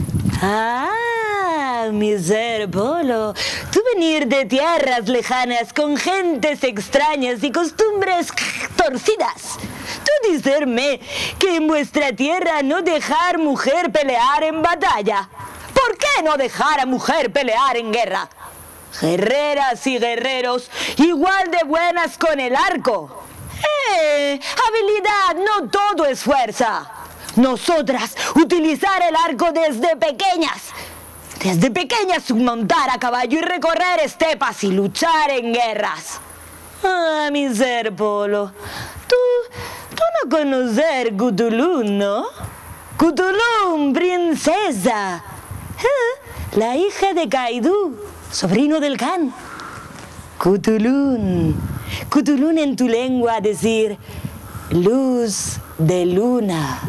Ah, mi ser Polo, tú venir de tierras lejanas con gentes extrañas y costumbres torcidas. Tú dicerme que en vuestra tierra no dejar mujer pelear en batalla. ¿Por qué no dejar a mujer pelear en guerra? Guerreras y guerreros igual de buenas con el arco. Eh, habilidad, no todo es fuerza. Nosotras utilizar el arco desde pequeñas. Desde pequeñas montar a caballo y recorrer estepas y luchar en guerras. Ah, mi ser Polo, tú, tú no conocer Cthulhu, ¿no? Cthulhu, princesa. Ah, la hija de Caidu, sobrino del Khan. Cthulhu. Cthulhu en tu lengua decir luz de luna.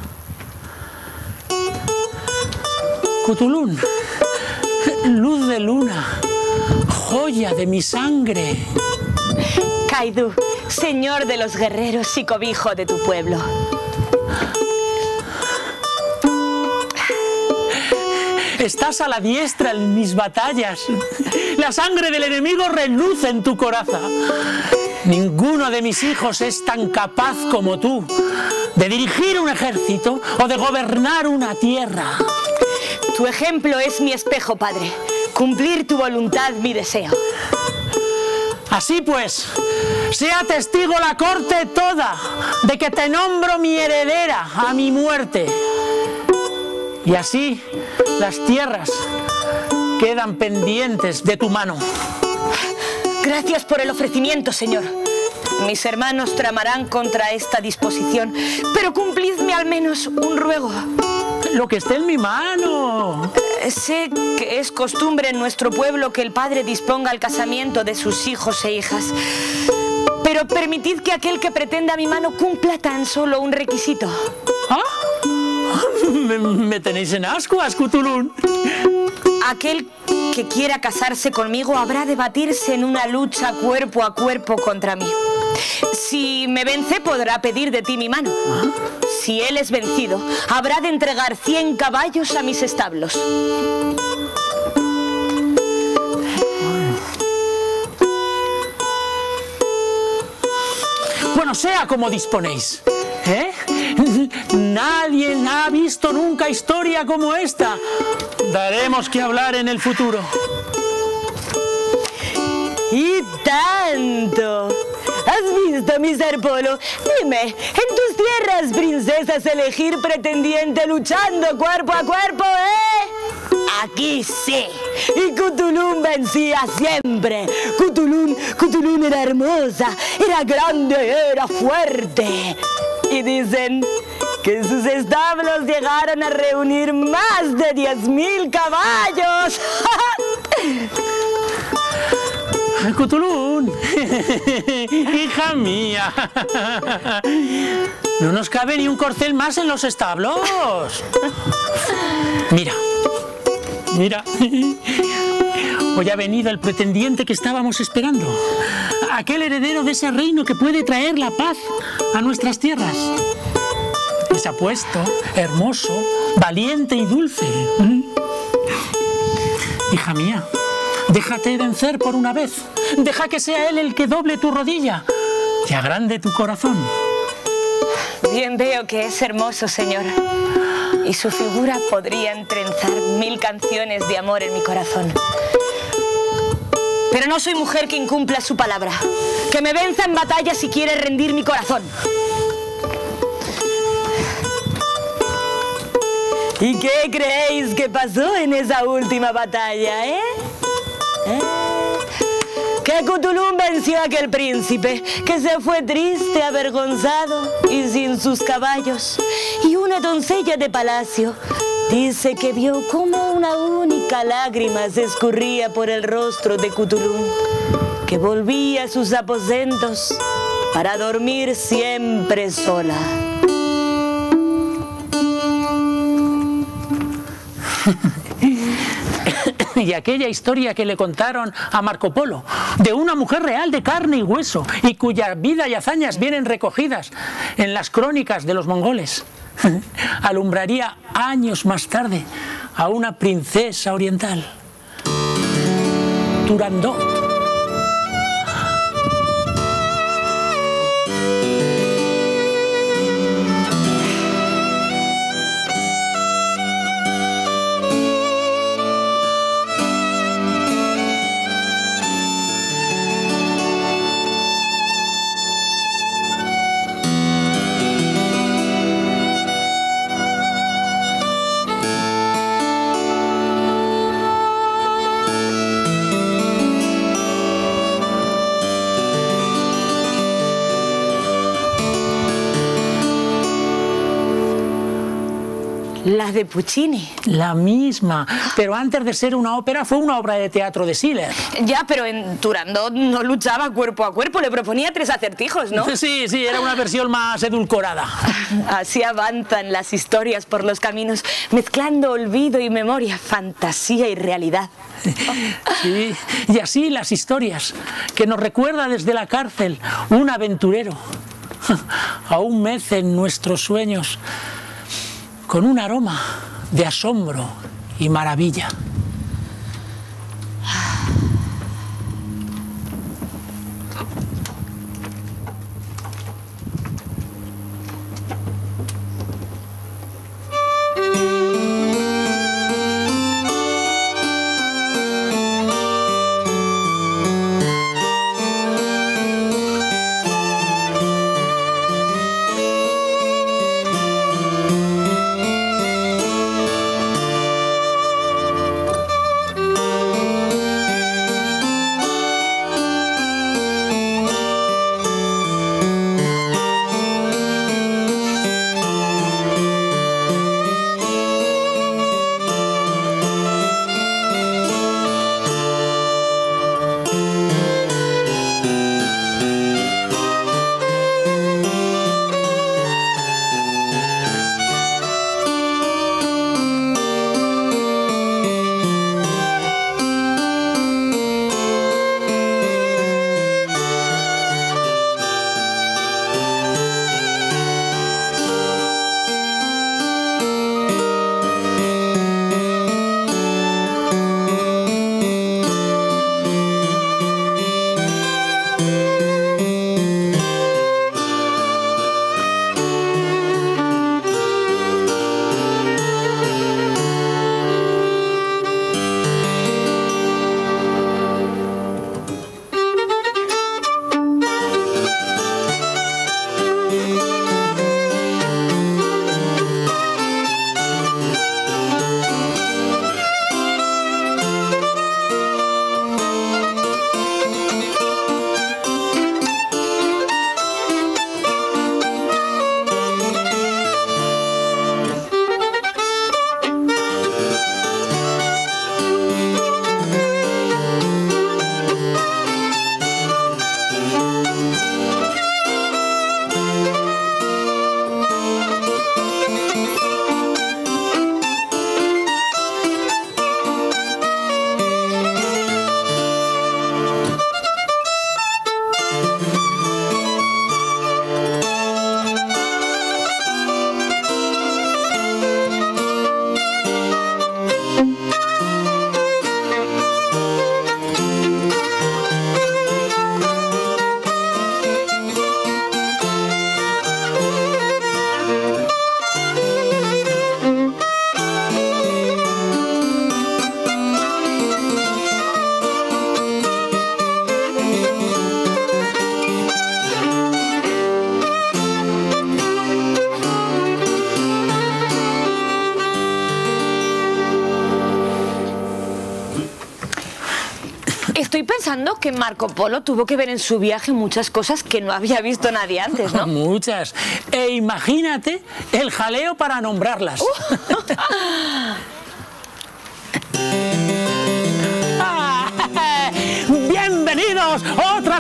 Cthulhu, luz de luna, joya de mi sangre. Caidu, señor de los guerreros y cobijo de tu pueblo. Estás a la diestra en mis batallas. La sangre del enemigo reluce en tu coraza. Ninguno de mis hijos es tan capaz como tú de dirigir un ejército o de gobernar una tierra. Tu ejemplo es mi espejo, padre. Cumplir tu voluntad, mi deseo. Así pues, sea testigo la corte toda de que te nombro mi heredera a mi muerte. Y así las tierras quedan pendientes de tu mano. Gracias por el ofrecimiento, señor. Mis hermanos tramarán contra esta disposición, pero cumplidme al menos un ruego. Lo que esté en mi mano. Eh, sé que es costumbre en nuestro pueblo que el padre disponga el casamiento de sus hijos e hijas, pero permitid que aquel que pretenda mi mano cumpla tan solo un requisito. ¿Ah? Me, me tenéis en ascuas, Cthulhu. Aquel que quiera casarse conmigo habrá de batirse en una lucha cuerpo a cuerpo contra mí. Si me vence, podrá pedir de ti mi mano. ¿Ah? Si él es vencido, habrá de entregar cien caballos a mis establos. Bueno, sea como disponéis, ¿eh? Nadie ha visto nunca historia como esta. Daremos que hablar en el futuro. ¡Y tanto! ¿Has visto, mi ser Polo? Dime, ¿en tus tierras princesas elegir pretendiente luchando cuerpo a cuerpo, eh? Aquí sí. Y Cthulhu vencía siempre. Cthulhu, Cthulhu era hermosa, era grande, era fuerte. Y dicen que en sus establos llegaron a reunir más de diez mil caballos. Cthulhu, hija mía, no nos cabe ni un corcel más en los establos. Mira, mira, hoy ha venido el pretendiente que estábamos esperando, aquel heredero de ese reino que puede traer la paz a nuestras tierras. Es apuesto, hermoso, valiente y dulce. Hija mía, déjate vencer por una vez. Deja que sea él el que doble tu rodilla y agrande tu corazón. Bien veo que es hermoso, señor. Y su figura podría entrenzar mil canciones de amor en mi corazón. Pero no soy mujer que incumpla su palabra. Que me venza en batalla si quiere rendir mi corazón. ¿Y qué creéis que pasó en esa última batalla, eh? ¿Eh? Que Cthulhu venció a aquel príncipe que se fue triste, avergonzado y sin sus caballos. Y una doncella de palacio Dice que vio como una única lágrima se escurría por el rostro de Cthulhu, que volvía a sus aposentos para dormir siempre sola. Y aquella historia que le contaron a Marco Polo, de una mujer real de carne y hueso, y cuya vida y hazañas vienen recogidas en las crónicas de los mongoles, alumbraría años más tarde a una princesa oriental, Turandot. La de Puccini. La misma, pero antes de ser una ópera fue una obra de teatro de Schiller. Ya, pero en Turandot no luchaba cuerpo a cuerpo, le proponía tres acertijos, ¿no? Sí, sí, era una versión más edulcorada. Así avanzan las historias por los caminos, mezclando olvido y memoria, fantasía y realidad. Sí, y así las historias, que nos recuerda desde la cárcel un aventurero. Aún mecen nuestros sueños con un aroma de asombro y maravilla. Estoy pensando que Marco Polo tuvo que ver en su viaje muchas cosas que no había visto nadie antes, ¿no? Muchas. E imagínate el jaleo para nombrarlas. Uh.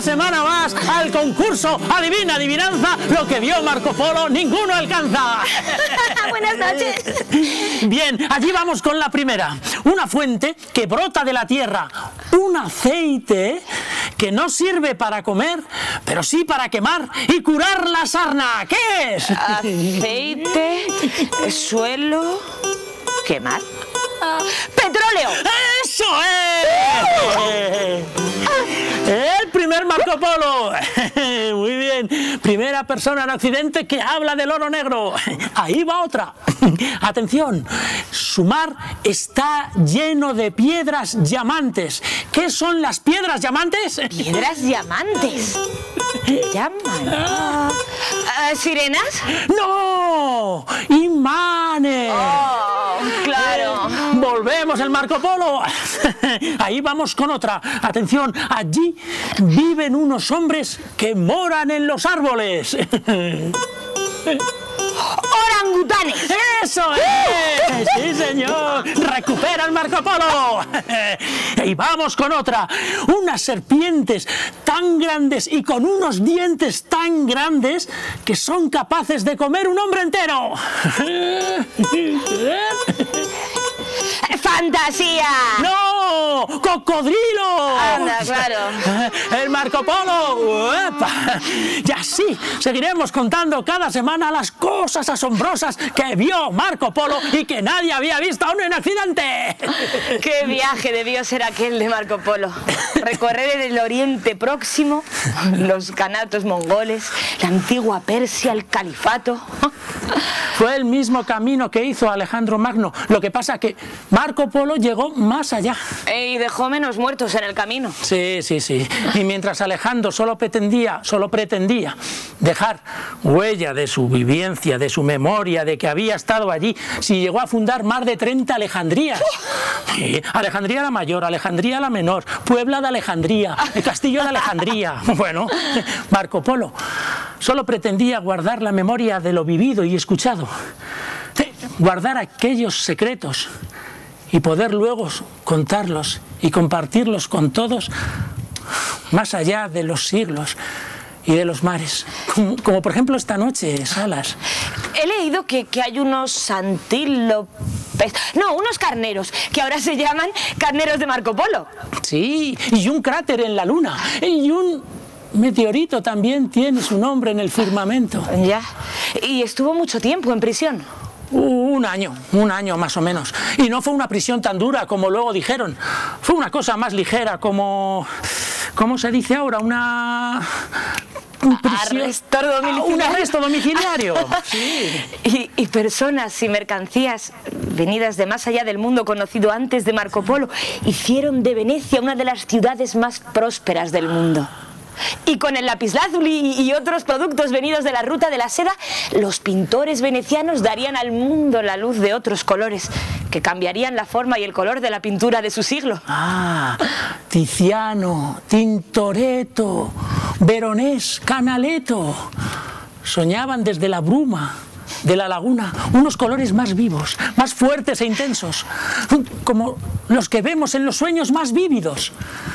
una semana más al concurso Adivina Adivinanza, lo que vio Marco Polo ninguno alcanza. Buenas noches. Bien, allí vamos con la primera. Una fuente que brota de la tierra, un aceite que no sirve para comer, pero sí para quemar y curar la sarna. ¿Qué es? Aceite, suelo, quemar. ¡Petróleo! ¡Eso es! El primer Marco Polo. Muy bien. Primera persona en Occidente que habla del oro negro. Ahí va otra. Atención. Su mar está lleno de piedras diamantes. ¿Qué son las piedras diamantes? ¿Piedras diamantes? ¿Llaman? Uh, ¿Sirenas? ¡No! ¡Imanes! Oh, claro. Volvemos al Marco Polo. Ahí vamos con otra. Atención, allí viven unos hombres que moran en los árboles. ¡Orangutanes! ¡Eso es! ¡Sí, señor! ¡Recupera el Marco Polo! Y vamos con otra. Unas serpientes tan grandes y con unos dientes tan grandes que son capaces de comer un hombre entero. ¡Fantasía! ¡No! ¡Cocodrilo! Anda, claro. El Marco Polo. ¡Uepa! Y así seguiremos contando cada semana las cosas asombrosas que vio Marco Polo y que nadie había visto aún en Occidente. ¡Qué viaje debió ser aquel de Marco Polo! Recorrer el Oriente Próximo, los canatos mongoles, la antigua Persia, el califato. Fue el mismo camino que hizo Alejandro Magno. Lo que pasa que Marco Polo llegó más allá. Y dejó menos muertos en el camino. Sí, sí, sí. Y mientras Alejandro solo pretendía, solo pretendía dejar huella de su vivencia, de su memoria, de que había estado allí, si llegó a fundar más de treinta Alejandrías. Sí, Alejandría la Mayor, Alejandría la Menor, Puebla de Alejandría, el Castillo de Alejandría. Bueno, Marco Polo solo pretendía guardar la memoria de lo vivido y escuchado, guardar aquellos secretos y poder luego contarlos y compartirlos con todos más allá de los siglos y de los mares, como, como por ejemplo esta noche, Salas. He leído que, que hay unos antílopes, no, unos carneros, que ahora se llaman carneros de Marco Polo. Sí, y un cráter en la luna, y un meteorito también tiene su nombre en el firmamento. Ya, y estuvo mucho tiempo en prisión. Un año, un año más o menos. Y no fue una prisión tan dura como luego dijeron. Fue una cosa más ligera, como... ¿Cómo se dice ahora? Una... prisión, arresto domiciliario. Un arresto domiciliario. Sí. Y, y personas y mercancías venidas de más allá del mundo conocido antes de Marco Polo hicieron de Venecia una de las ciudades más prósperas del mundo. Y con el lapislázuli y otros productos venidos de la ruta de la seda, los pintores venecianos darían al mundo la luz de otros colores que cambiarían la forma y el color de la pintura de su siglo. Ah, Tiziano, Tintoretto, Veronés, Canaletto soñaban desde la bruma de la laguna unos colores más vivos, más fuertes e intensos, como los que vemos en los sueños más vívidos.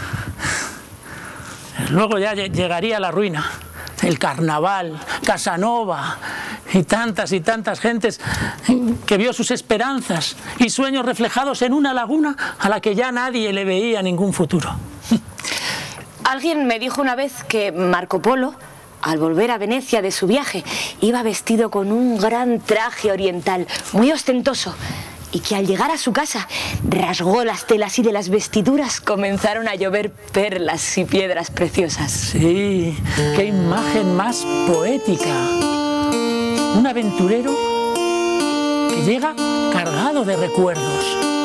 Luego ya llegaría la ruina, el carnaval, Casanova y tantas y tantas gentes que vio sus esperanzas y sueños reflejados en una laguna a la que ya nadie le veía ningún futuro. Alguien me dijo una vez que Marco Polo, al volver a Venecia de su viaje, iba vestido con un gran traje oriental, muy ostentoso, y que al llegar a su casa rasgó las telas y de las vestiduras comenzaron a llover perlas y piedras preciosas. Sí, qué imagen más poética. Un aventurero que llega cargado de recuerdos.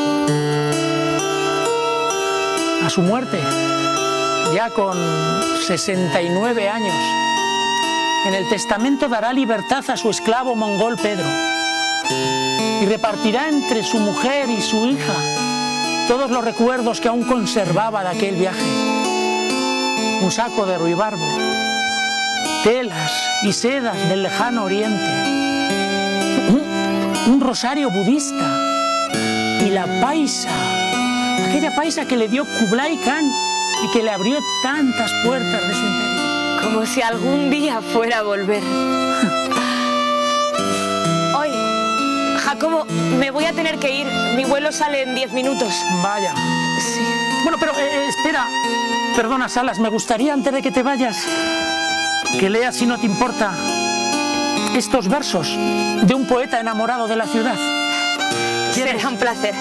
A su muerte, ya con sesenta y nueve años, en el testamento dará libertad a su esclavo mongol Pedro y repartirá entre su mujer y su hija todos los recuerdos que aún conservaba de aquel viaje. Un saco de ruibarbo, telas y sedas del lejano oriente, un, un rosario budista y la paisa, aquella paisa que le dio Kublai Khan y que le abrió tantas puertas de su interior. Como si algún día fuera a volver. Hoy, Jacobo, me voy a tener que ir. Mi vuelo sale en diez minutos. Vaya. Sí. Bueno, pero eh, espera. Perdona, Salas, me gustaría antes de que te vayas que leas, si no te importa, estos versos de un poeta enamorado de la ciudad. Será un placer.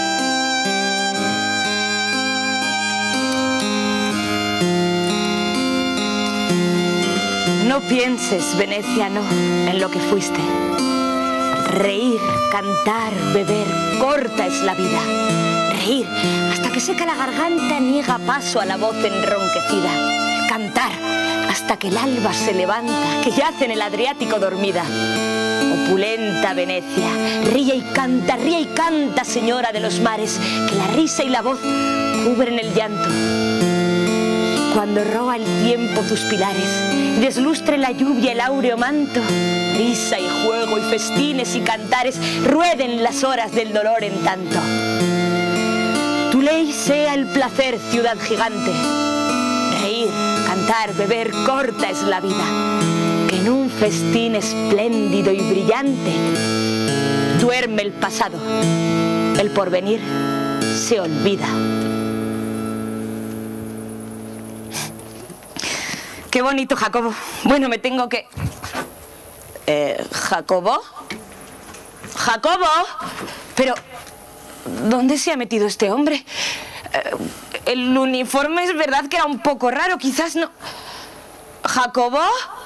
No pienses, Venecia, no, en lo que fuiste. Reír, cantar, beber, corta es la vida. Reír hasta que seca la garganta, niega paso a la voz enronquecida. Cantar hasta que el alba se levanta, que yace en el Adriático dormida. Opulenta Venecia, ríe y canta, ríe y canta, señora de los mares, que la risa y la voz cubren el llanto. Cuando roba el tiempo tus pilares, deslustre la lluvia el áureo manto, risa y juego y festines y cantares rueden las horas del dolor en tanto. Tu ley sea el placer, ciudad gigante. Reír, cantar, beber, corta es la vida. Que en un festín espléndido y brillante duerme el pasado, el porvenir se olvida. Qué bonito, Jacobo. Bueno, me tengo que... Eh, ¿Jacobo? ¿Jacobo? Pero, ¿dónde se ha metido este hombre? Eh, el uniforme es verdad que era un poco raro, quizás no... ¿Jacobo?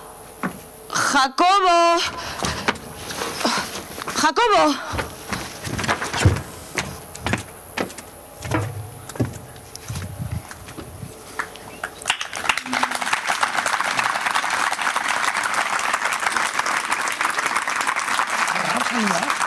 ¡Jacobo! ¡Jacobo! Vamos a ayudar.